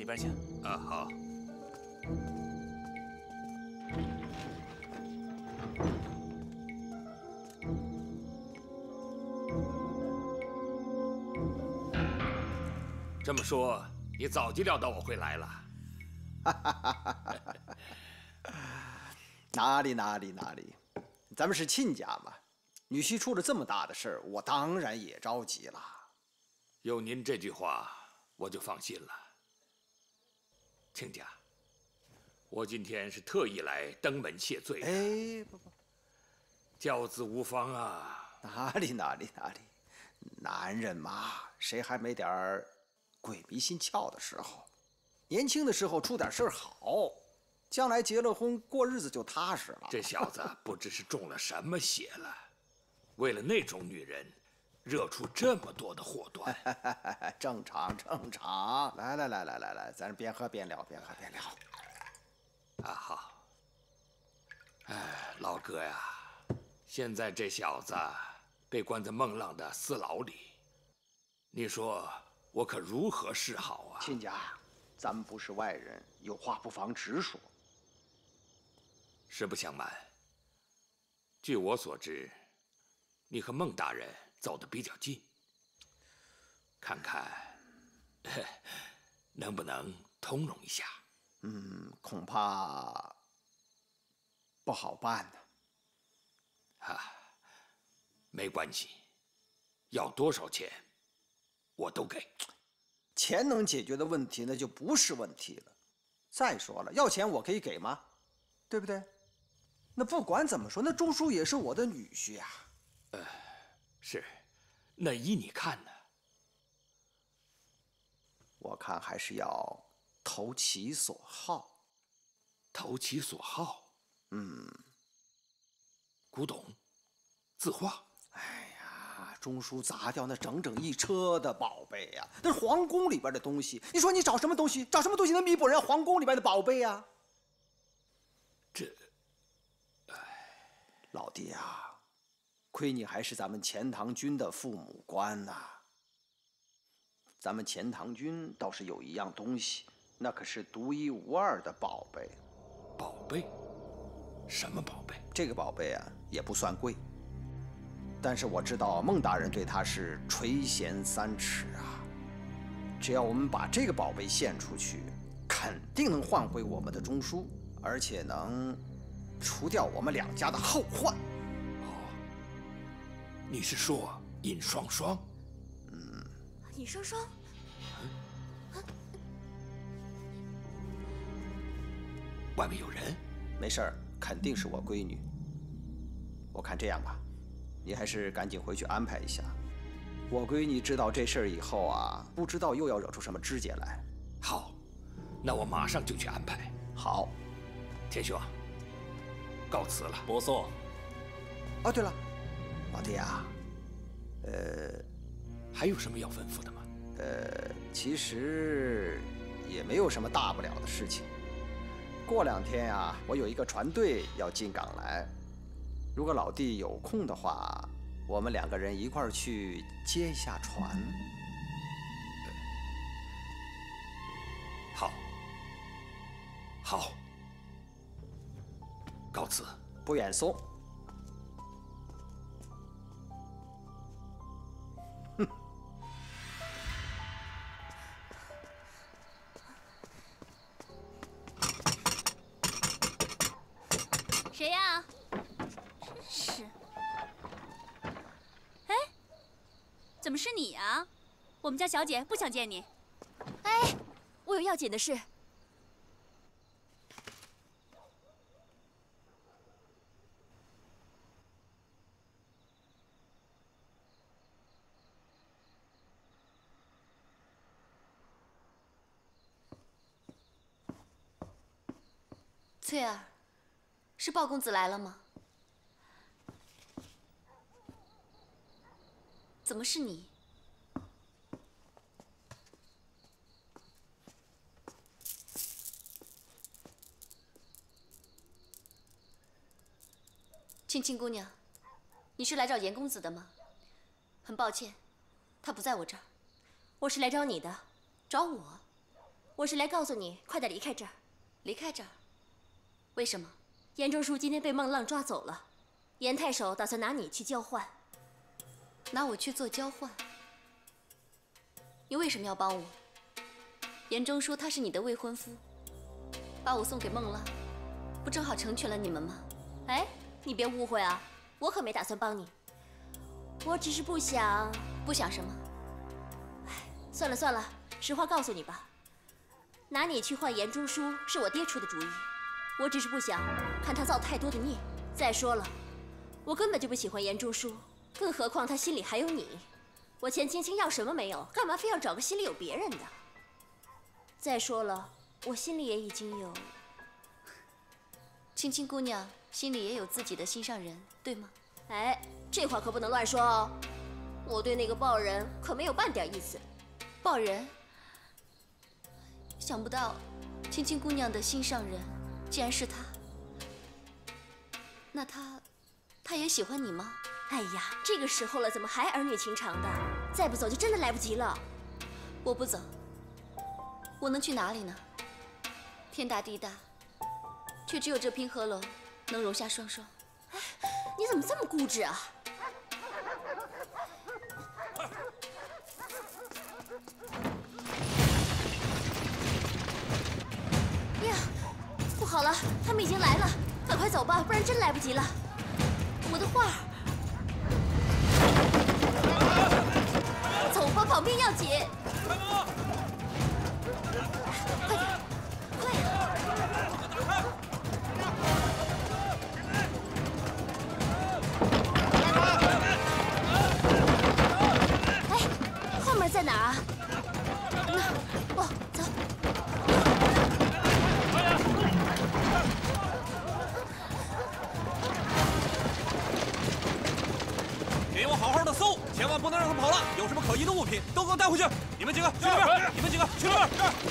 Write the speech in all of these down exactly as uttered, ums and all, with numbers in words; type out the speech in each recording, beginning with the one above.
里边请。 啊，好。这么说，你早就料到我会来了。 哈哈哈哈哈！哪里哪里哪里，咱们是亲家嘛。女婿出了这么大的事儿，我当然也着急了。 有您这句话，我就放心了。亲家，我今天是特意来登门谢罪的。 哎，不不， 教子无方啊！ 哪里哪里哪里，男人嘛，谁还没点儿鬼迷心窍的时候？年轻的时候出点事儿好，将来结了婚过日子就踏实了。 这小子不知是中了什么邪了，为了那种女人，惹出这么多的祸端。 正常正常，来来来来来来，咱边喝边聊，边喝边聊。 啊好。哎，老哥呀，现在这小子被关在孟浪的私牢里，你说我可如何是好啊？ 亲家，咱们不是外人，有话不妨直说。 实不相瞒，据我所知，你和孟大人走得比较近，看看能不能通融一下。 嗯，恐怕不好办呢。 啊，没关系，要多少钱我都给。 钱能解决的问题，那就不是问题了。再说了，要钱我可以给吗？对不对？那不管怎么说，那钟叔也是我的女婿呀。 呃，是，那依你看呢？ 我看还是要投其所好。 投其所好？ 嗯， 古董、字画。 哎呀，钟叔砸掉那整整一车的宝贝呀，那是皇宫里边的东西。你说你找什么东西？找什么东西能弥补人家皇宫里边的宝贝呀？ 这， 哎，老弟啊，亏你还是咱们钱塘君的父母官呐。咱们钱塘君倒是有一样东西，那可是独一无二的宝贝。 宝贝？什么宝贝？ 这个宝贝啊，也不算贵。但是我知道孟大人对他是垂涎三尺啊。只要我们把这个宝贝献出去，肯定能换回我们的钟叔，而且能除掉我们两家的后患。 哦，你是说尹双双？ 嗯， 尹双双。 外面有人？ 没事儿，肯定是我闺女。我看这样吧，你还是赶紧回去安排一下。我闺女知道这事儿以后啊，不知道又要惹出什么枝节来。 好，那我马上就去安排。 好， 田兄，告辞了。 不送。 哦，对了，老弟啊，呃， 还有什么要吩咐的吗？ 呃，其实也没有什么大不了的事情。过两天啊，我有一个船队要进港来，如果老弟有空的话，我们两个人一块儿去接一下船。 好，好，告辞。 不远送。哼。 谁呀？真是。哎，怎么是你呀？我们家小姐不想见你。哎，我有要紧的事。 翠儿，是鲍公子来了吗？怎么是你？青青姑娘，你是来找严公子的吗？很抱歉，他不在我这儿。 我是来找你的。 找我？ 我是来告诉你，快点离开这儿。离开这儿？为什么？严中书今天被孟浪抓走了，严太守打算拿你去交换。拿我去做交换？你为什么要帮我？严中书他是你的未婚夫，把我送给孟浪，不正好成全了你们吗？哎，你别误会啊，我可没打算帮你，我只是不想……不想什么？哎，算了算了，实话告诉你吧，拿你去换严中书是我爹出的主意，我只是不想看他造太多的孽。再说了，我根本就不喜欢严中书，更何况他心里还有你。我钱青青要什么没有，干嘛非要找个心里有别人的？再说了，我心里也已经有……青青姑娘心里也有自己的心上人，对吗？哎，这话可不能乱说哦。我对那个报人可没有半点意思。报人？想不到，青青姑娘的心上人竟然是他。那他，他也喜欢你吗？哎呀，这个时候了，怎么还儿女情长的？再不走就真的来不及了。我不走，我能去哪里呢？天大地大，却只有这平和楼能容下双双。哎，你怎么这么固执啊？呀，不好了，他们已经来了，赶快走吧，不然真来不及了。我的画儿。走吧，保命要紧。快点，快呀！哎，后面在哪儿啊？那，哦，走。 给我好好的搜，千万不能让他们跑了。有什么可疑的物品，都给我带回去。你们几个去那边，你们几个去那边。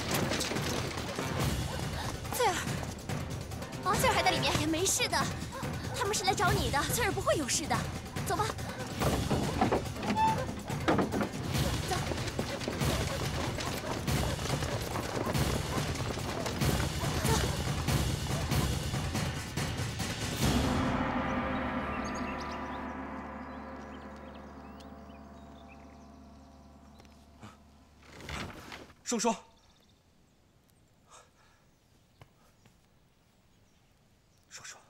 翠儿，啊，翠儿还在里面，也没事的。他们是来找你的，翠儿不会有事的。走吧。走。 盛双，双双，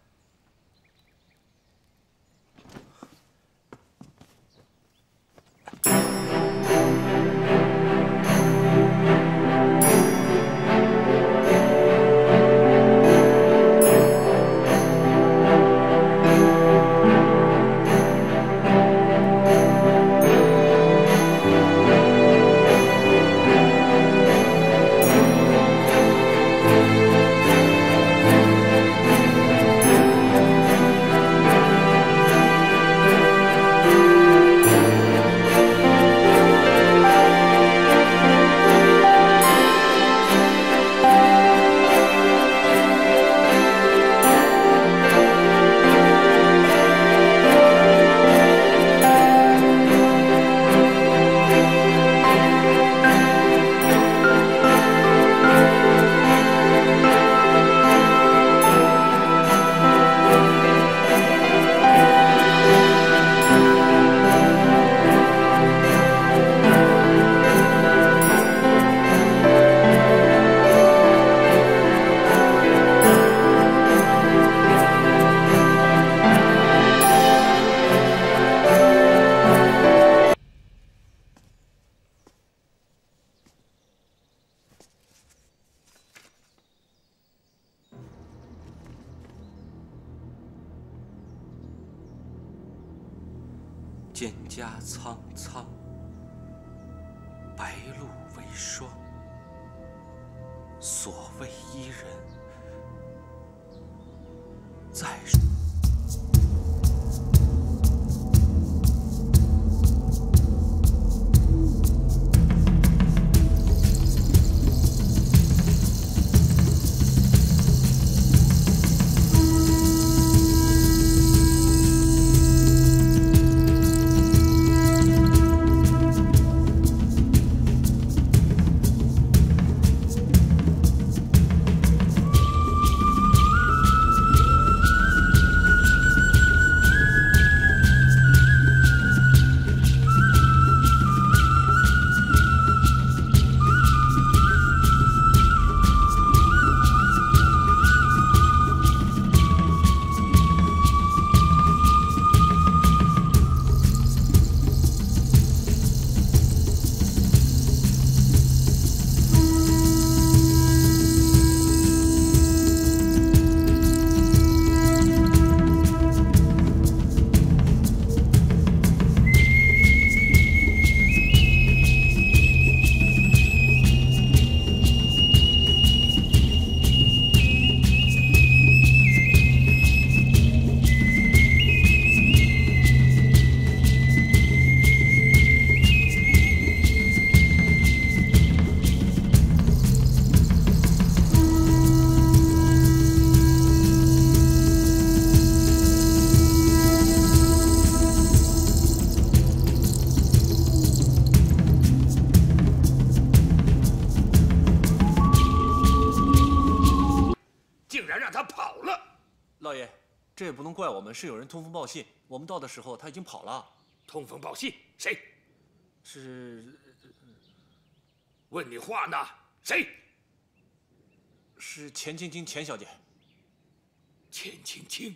蒹葭苍苍，白露为霜。所谓伊人，在。 老爷，这也不能怪我们，是有人通风报信，我们到的时候他已经跑了。 通风报信？谁？ 是。 问你话呢？谁？ 是钱青青，钱小姐。 钱青青。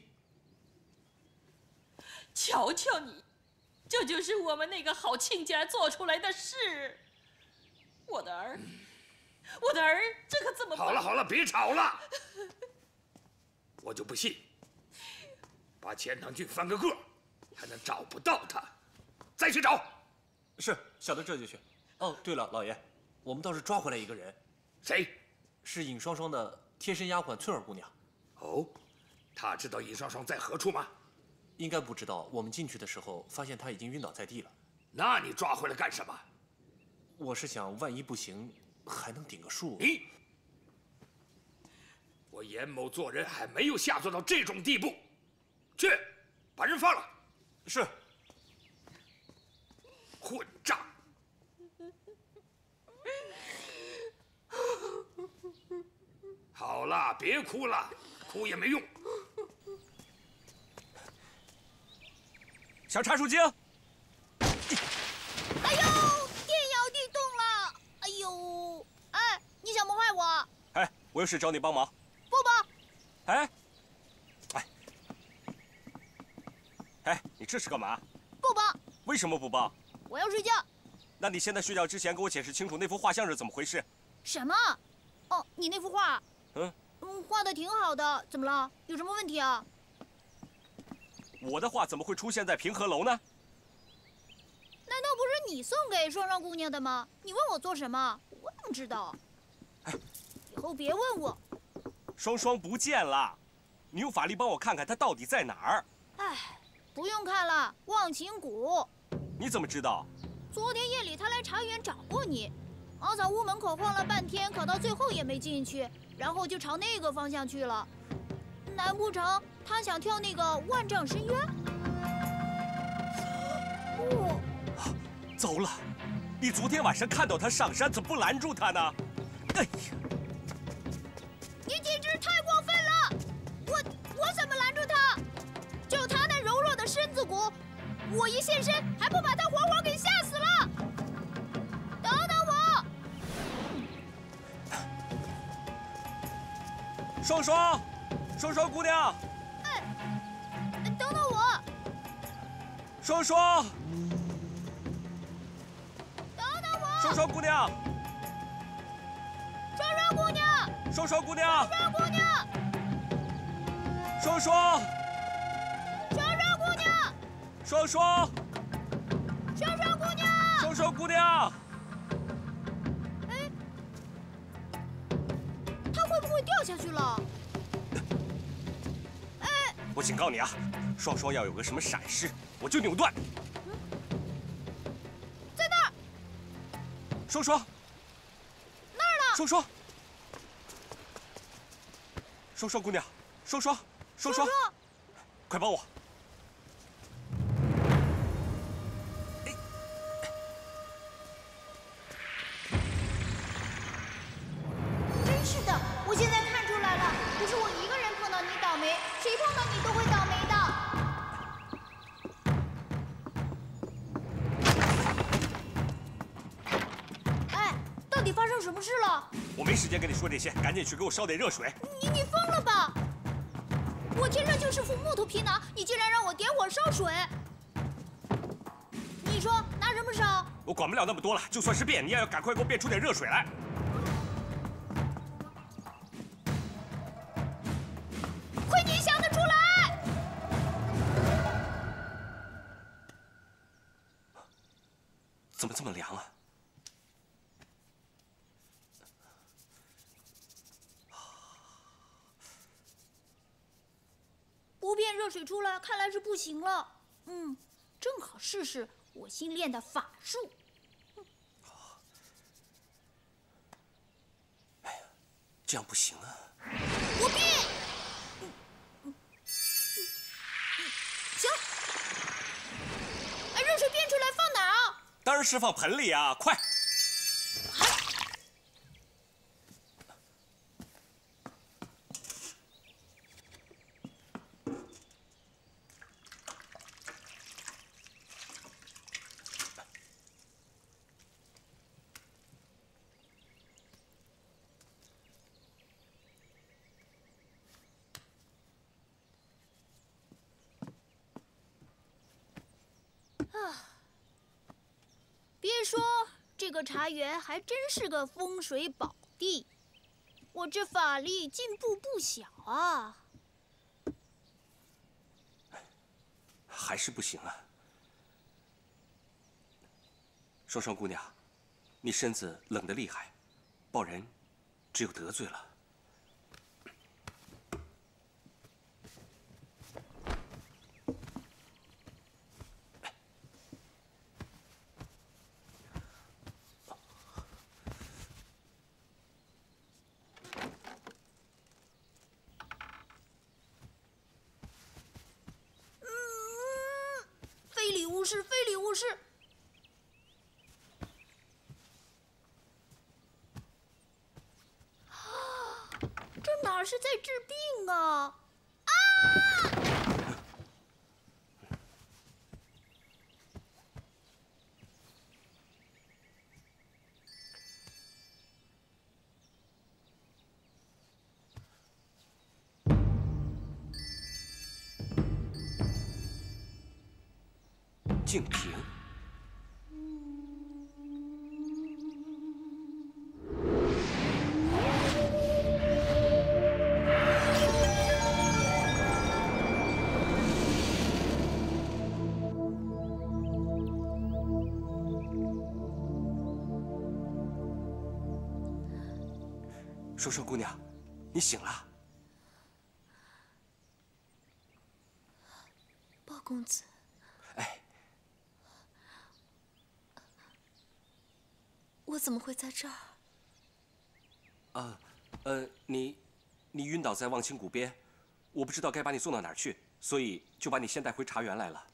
瞧瞧你，这就是我们那个好亲家做出来的事。我的儿，我的儿，这可怎么办？ 好了好了，别吵了。我就不信，把钱塘郡翻个个，还能找不到他。再去找。 是，小的这就去。哦，对了，老爷，我们倒是抓回来一个人。 谁？ 是尹双双的贴身丫鬟翠儿姑娘。 哦，她知道尹双双在何处吗？ 应该不知道。我们进去的时候，发现她已经晕倒在地了。 那你抓回来干什么？ 我是想，万一不行，还能顶个数。 你，我严某做人还没有下作到这种地步。去，把人放了。 是。 混账！好了，别哭了，哭也没用。 小茶树精！ 哎呦，天摇地动了！哎呦，哎，你想谋害我？ 哎，我有事找你帮忙。 不帮。 哎，哎，哎，你这是干嘛？ 不帮。 为什么不帮？ 我要睡觉。 那你现在睡觉之前给我解释清楚那幅画像是怎么回事？ 什么？哦，你那幅画？ 嗯嗯，画的挺好的，怎么了？有什么问题啊？ 我的画怎么会出现在平和楼呢？ 难道不是你送给双双姑娘的吗？你问我做什么？我怎么知道？ 哎， 以后别问我。 双双不见了，你用法力帮我看看她到底在哪儿。 哎，不用看了，忘情谷。 你怎么知道？ 昨天夜里他来茶园找过你，茅草屋门口晃了半天，可到最后也没进去，然后就朝那个方向去了。难不成他想跳那个万丈深渊？哦， 糟了！你昨天晚上看到他上山，怎么不拦住他呢？哎呀！ 你简直太过分了！我我怎么拦住他？就他那柔弱的身子骨，我一现身还不把他活活给吓死了！等等我！ 双双，双双姑娘！ 哎，等等我！ 双双！ 等等我！ 双双姑娘！ 双双姑娘！ 双双姑娘！ 双姑娘！ 双双！ 双双姑娘！ 双双！ 双双姑娘！ 双双姑娘！ 哎，他会不会掉下去了？哎， 我警告你啊，双双要有个什么闪失，我就扭断。 在那儿。 双双。 那儿呢。 双双。双双姑娘，双双，双双，快帮我！ 真是的，我现在看出来了，不是我一个人碰到你倒霉，谁碰到你都会倒霉的。哎，到底发生什么事了？ 我没时间跟你说这些，赶紧去给我烧点热水。 你你疯了吧？我天生就是副木头皮囊，你竟然让我点火烧水！你说拿什么烧？ 我管不了那么多了，就算是变，你也要赶快给我变出点热水来。 亏你想得出来！ 怎么这么凉啊？ 不变热水出来，看来是不行了。嗯，正好试试我新练的法术。 哎呀，这样不行啊！ 我变。行。哎，热水变出来放哪儿啊？ 当然是放盆里啊！快。 说，这个茶园还真是个风水宝地，我这法力进步不小啊。 还是不行啊。双双姑娘，你身子冷得厉害，报人只有得罪了。 非礼勿视，非礼勿视！这哪是在治病啊！啊！ 静平。双双姑娘，你醒了。 鲍公子。 哎。 我怎么会在这儿？ 啊，呃，你，你晕倒在望清谷边，我不知道该把你送到哪儿去，所以就把你先带回茶园来了。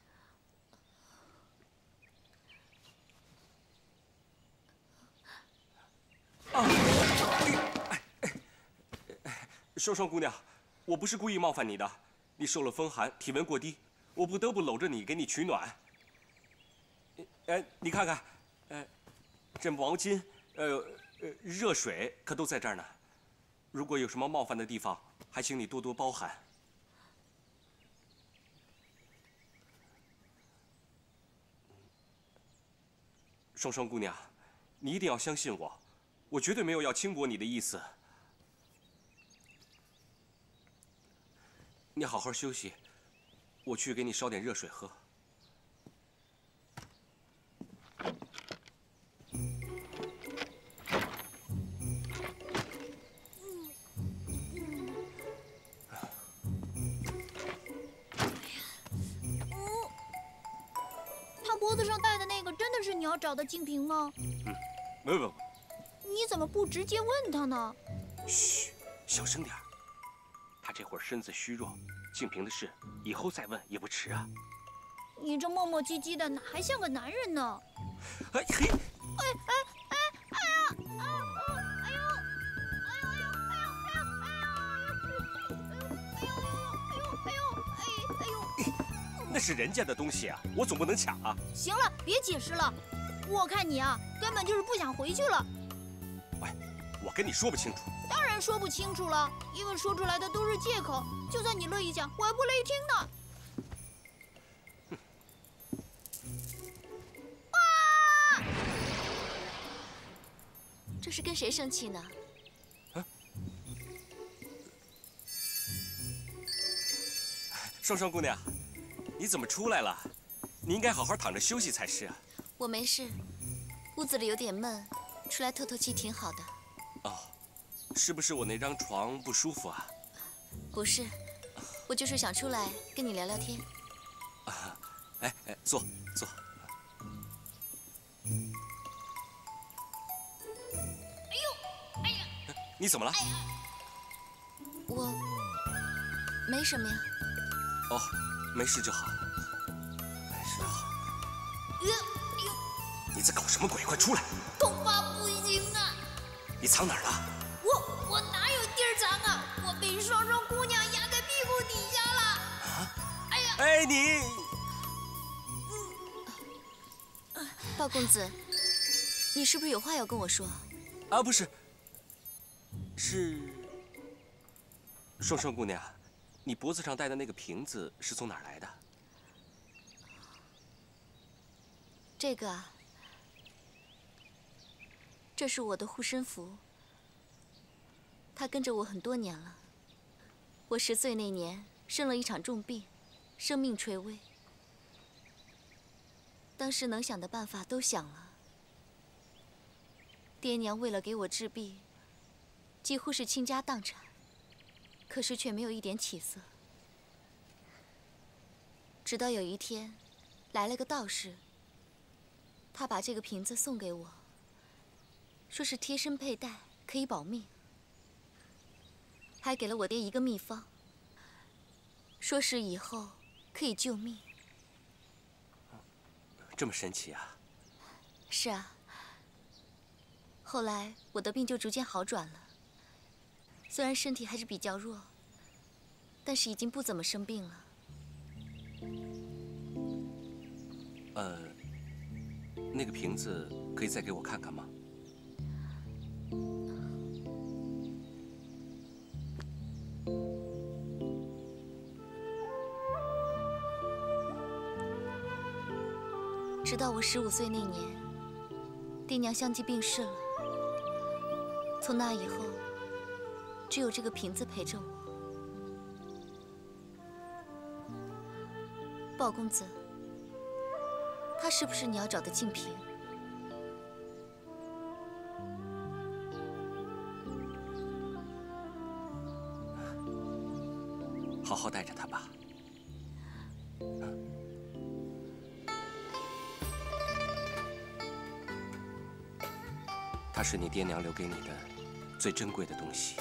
啊！哎哎哎，双双姑娘，我不是故意冒犯你的，你受了风寒，体温过低，我不得不搂着你给你取暖。哎，你看看，哎。 这毛巾，呃呃，热水可都在这儿呢。如果有什么冒犯的地方，还请你多多包涵。双双姑娘，你一定要相信我，我绝对没有要轻薄你的意思。你好好休息，我去给你烧点热水喝。 脖子上戴的那个真的是你要找的静平吗？ 嗯，没有没有。 你怎么不直接问他呢？ 嘘，小声点。他这会儿身子虚弱，静平的事以后再问也不迟啊。 你这磨磨唧唧的，哪还像个男人呢？ 哎嘿！ 哎哎哎哎呀！啊啊！哎呦！哎呦哎呦哎呦哎呦哎呦！哎呦哎呦哎呦哎呦！ 那是人家的东西啊，我总不能抢啊！ 行了，别解释了，我看你啊，根本就是不想回去了。 喂，我跟你说不清楚。 当然说不清楚了，因为说出来的都是借口。就算你乐意讲，我还不乐意听呢。 啊！这是跟谁生气呢？ 啊！双双姑娘。 你怎么出来了？你应该好好躺着休息才是啊。 我没事，屋子里有点闷，出来透透气挺好的。 哦，是不是我那张床不舒服啊？ 不是，我就是想出来跟你聊聊天。 啊，哎哎，坐坐。 哎呦，哎呀！ 你怎么了？ 哎呀， 我没什么呀。 哦。 没事就好，没事好。 哎呦！ 你在搞什么鬼？快出来！ 头发不行啊！ 你藏哪儿了？ 我我哪有地儿藏啊？我被双双姑娘压在屁股底下了。啊！哎呀！ 哎你！ 嗯。鲍公子，你是不是有话要跟我说？ 啊，不是。是。双双姑娘。 你脖子上戴的那个瓶子是从哪儿来的？ 这个啊， 这是我的护身符，它跟着我很多年了。我十岁那年生了一场重病，生命垂危。当时能想的办法都想了，爹娘为了给我治病，几乎是倾家荡产，可是却没有一点起色。直到有一天，来了个道士，他把这个瓶子送给我，说是贴身佩戴，可以保命，还给了我爹一个秘方，说是以后可以救命。 这么神奇啊！ 是啊。后来我的病就逐渐好转了，虽然身体还是比较弱，但是已经不怎么生病了。 呃，那个瓶子可以再给我看看吗？ 直到我十五岁那年，爹娘相继病逝了。从那以后，只有这个瓶子陪着我。鲍公子，它是不是你要找的净瓶？ 好好带着它吧。它是你爹娘留给你的最珍贵的东西。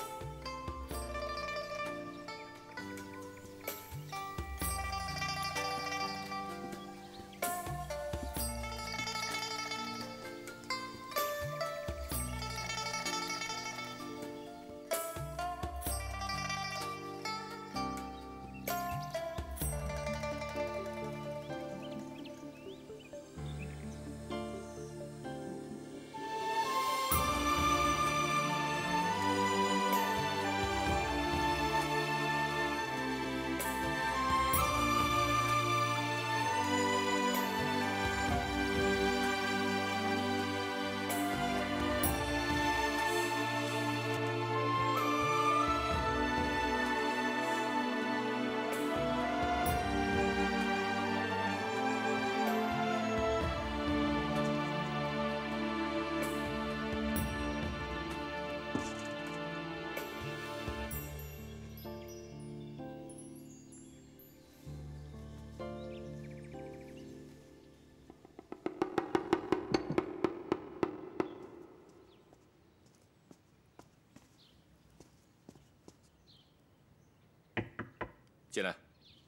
进来。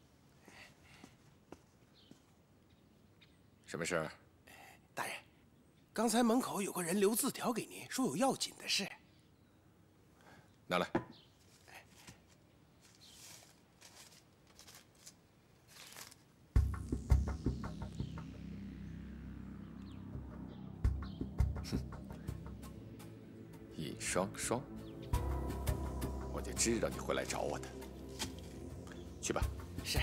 什么事儿？ 大人，刚才门口有个人留字条给您，说有要紧的事。 拿来。哼，易双双，我就知道你会来找我的。去吧。 是。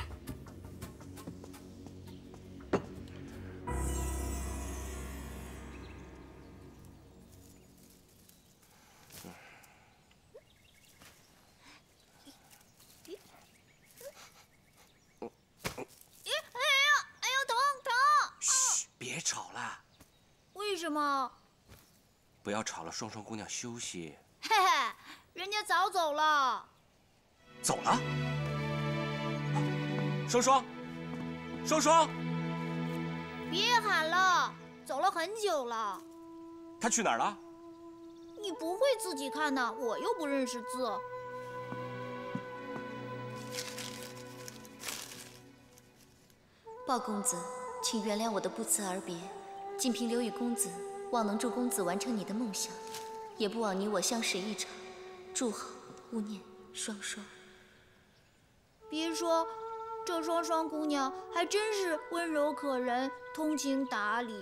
别吵了。 为什么？ 不要吵了，双双姑娘休息。 嘿嘿，人家早走了。 走了？双双，双双， 别喊了，走了很久了。 她去哪儿了？ 你不会自己看的，我又不认识字。 鲍公子，请原谅我的不辞而别，仅凭留与公子，望能助公子完成你的梦想，也不枉你我相识一场。祝好，勿念双双。 别说，这双双姑娘还真是温柔可人，通情达理。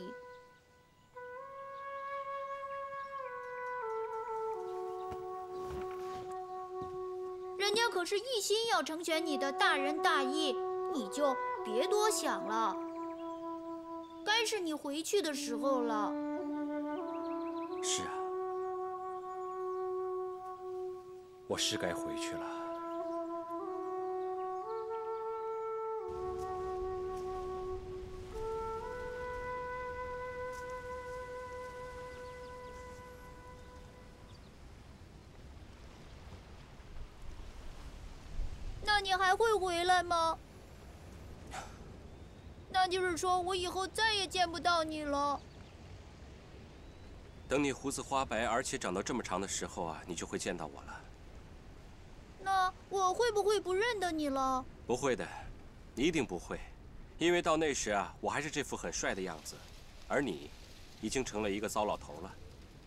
人家可是一心要成全你的大仁大义，你就别多想了。该是你回去的时候了。 是啊， 我是该回去了。 那你还会回来吗？那就是说我以后再也见不到你了。 等你胡子花白，而且长到这么长的时候啊，你就会见到我了。 那我会不会不认得你了？ 不会的，一定不会，因为到那时啊，我还是这副很帅的样子，而你，已经成了一个糟老头了。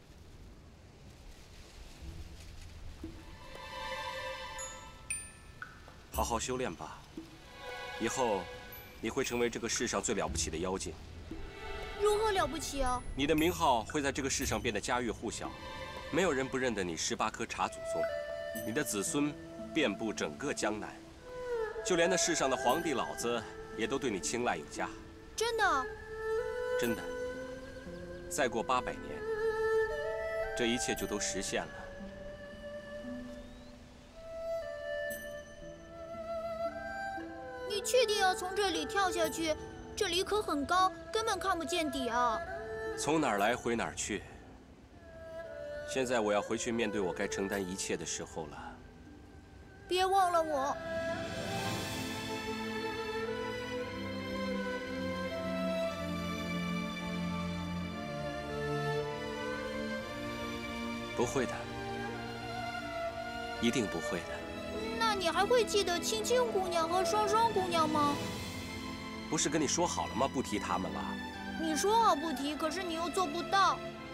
好好修炼吧，以后你会成为这个世上最了不起的妖精。 如何了不起啊？ 你的名号会在这个世上变得家喻户晓，没有人不认得你十八颗茶祖宗，你的子孙遍布整个江南，就连那世上的皇帝老子也都对你青睐有加。 真的？ 真的。再过八百年，这一切就都实现了。 你确定要从这里跳下去？这里可很高，根本看不见底啊！ 从哪儿来回哪儿去。现在我要回去面对我该承担一切的时候了。 别忘了我。 不会的，一定不会的。 那你还会记得青青姑娘和双双姑娘吗？ 不是跟你说好了吗？不提他们了。 你说好不提，可是你又做不到。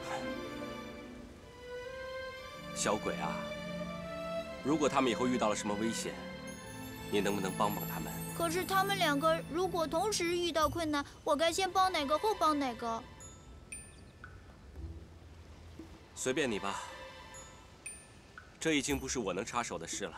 小鬼啊，如果他们以后遇到了什么危险，你能不能帮帮他们？ 可是他们两个如果同时遇到困难，我该先帮哪个后帮哪个？ 随便你吧，这已经不是我能插手的事了。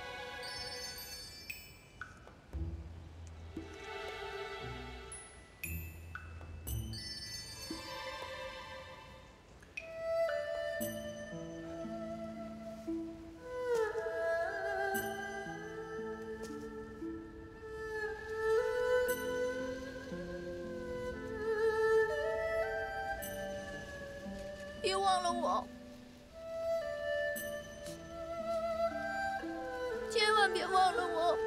别忘了我，千万别忘了我。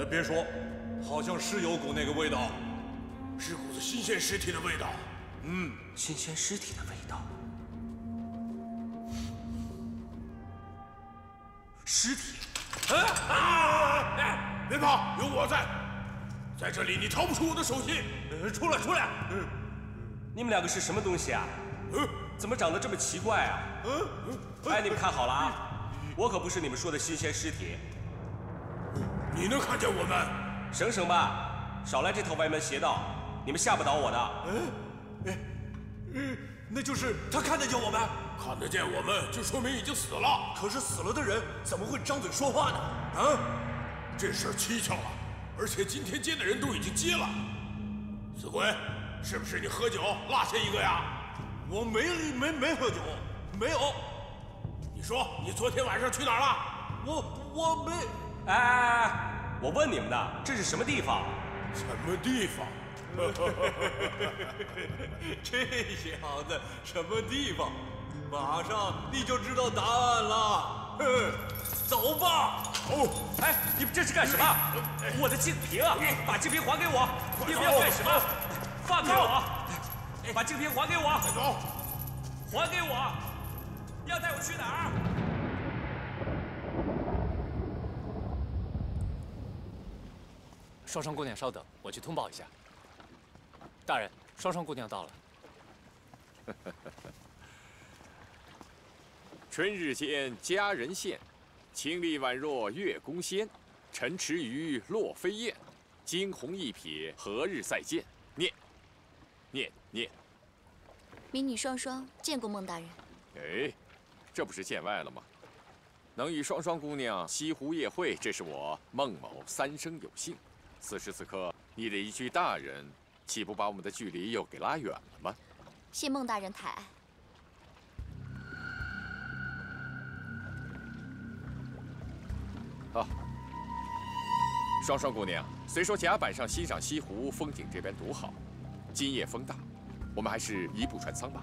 别说，好像是有股那个味道， 是股子新鲜尸体的味道。 嗯， 新鲜尸体的味道。尸体。 啊啊！哎，别跑，有我在，在这里你逃不出我的手心。 出来，出来！ 嗯，你们两个是什么东西啊？嗯，怎么长得这么奇怪啊？嗯，哎，你们看好了啊，我可不是你们说的新鲜尸体。 你能看见我们？ 省省吧，少来这套歪门邪道，你们吓不倒我的。 嗯，哎，嗯，那就是他看得见我们， 看得见我们，就说明已经死了。 可是死了的人怎么会张嘴说话呢？啊， 这事儿蹊跷了，而且今天接的人都已经接了。死鬼，是不是你喝酒落下一个呀？ 我没没没喝酒，没有。 你说你昨天晚上去哪儿了？ 我我没。 哎哎哎！我问你们呢，这是什么地方？ 什么地方？ 这小子什么地方？马上你就知道答案了。哼，走吧。 哦， 哎，你们这是干什么？我的净瓶啊！把净瓶还给我！你们要干什么？放开我！把净瓶还给我！ 快走！ 还给我！要带我去哪儿？ 双双姑娘，稍等，我去通报一下。大人，双双姑娘到了。 春日间佳人现，清丽宛若月宫仙。晨池鱼，落飞燕，惊鸿一瞥，何日再见？念，念念。 民女双双见过孟大人。 哎，这不是见外了吗？能与双双姑娘西湖夜会，这是我孟某三生有幸。此时此刻，你的一句大人，岂不把我们的距离又给拉远了吗？ 谢孟大人抬爱。 啊，双双姑娘，虽说甲板上欣赏西湖风景这边独好，今夜风大，我们还是移步船舱吧。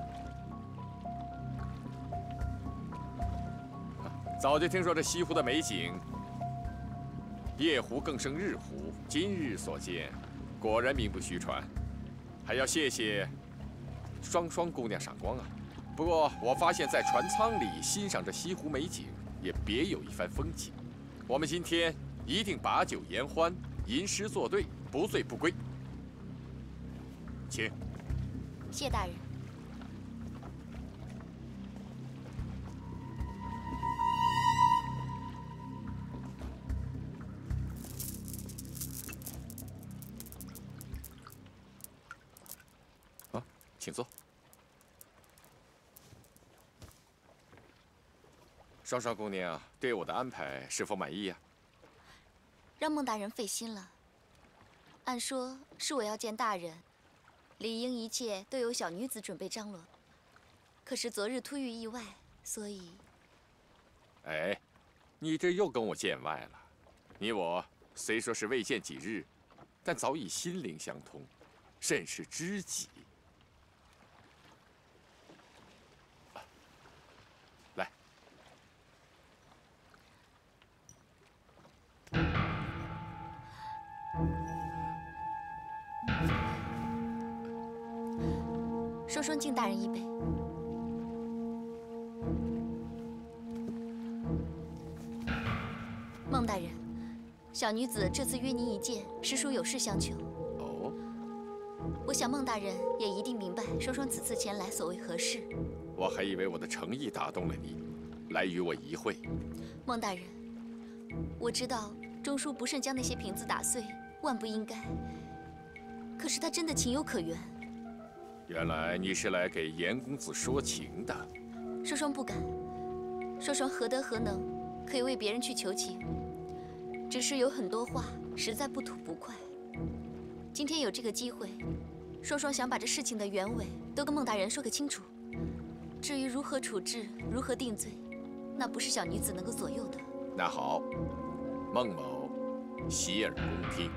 早就听说这西湖的美景。夜湖更胜日湖，今日所见，果然名不虚传。还要谢谢双双姑娘赏光啊！不过我发现，在船舱里欣赏着西湖美景，也别有一番风情。我们今天一定把酒言欢，吟诗作对，不醉不归。请。 谢大人。 请坐。双双姑娘对我的安排是否满意呀？ 让孟大人费心了。按说是我要见大人，理应一切都由小女子准备张罗。可是昨日突遇意外，所以…… 哎，你这又跟我见外了。你我虽说是未见几日，但早已心灵相通，甚是知己。 双双敬大人一杯。孟大人，小女子这次约您一见，实属有事相求。 哦。 我想孟大人也一定明白双双此次前来所为何事。 我还以为我的诚意打动了你，来与我一会。 孟大人，我知道钟叔不慎将那些瓶子打碎，万不应该。可是他真的情有可原。 原来你是来给严公子说情的。 双双不敢，双双何德何能，可以为别人去求情？只是有很多话实在不吐不快。今天有这个机会，双双想把这事情的原委都跟孟大人说个清楚。至于如何处置，如何定罪，那不是小女子能够左右的。 那好，孟某洗耳恭听。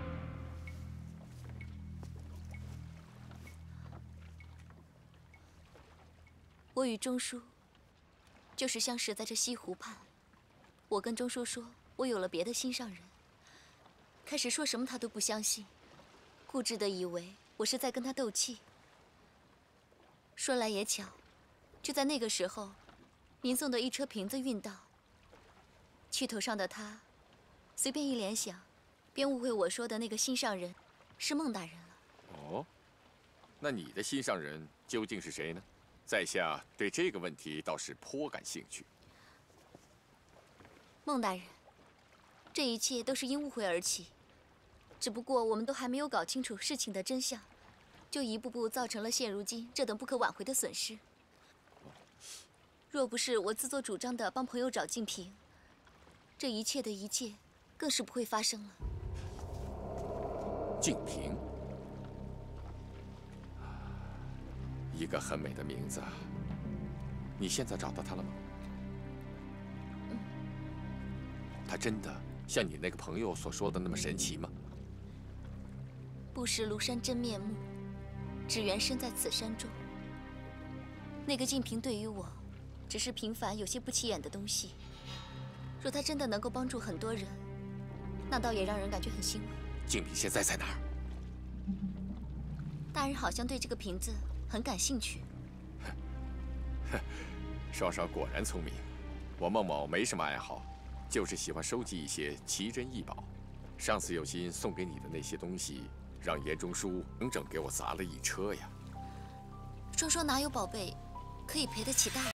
我与钟叔就是相识在这西湖畔。我跟钟叔说，我有了别的心上人， 开始说什么他都不相信，固执的以为我是在跟他斗气。说来也巧，就在那个时候，您送的一车瓶子运到，气头上的他，随便一联想，便误会我说的那个心上人是孟大人了。 哦，那你的心上人究竟是谁呢？在下对这个问题倒是颇感兴趣。 孟大人，这一切都是因误会而起，只不过我们都还没有搞清楚事情的真相，就一步步造成了现如今这等不可挽回的损失。若不是我自作主张的帮朋友找净瓶，这一切的一切更是不会发生了。 净瓶，一个很美的名字。你现在找到他了吗？ 嗯。 他真的像你那个朋友所说的那么神奇吗？ 不识庐山真面目，只缘身在此山中。那个净瓶对于我，只是平凡有些不起眼的东西。若他真的能够帮助很多人，那倒也让人感觉很欣慰。 净瓶现在在哪儿？ 大人好像对这个瓶子很感兴趣。 双双果然聪明。我孟某没什么爱好，就是喜欢收集一些奇珍异宝。上次有心送给你的那些东西，让严中书整整给我砸了一车呀。 双双哪有宝贝可以赔得起大人？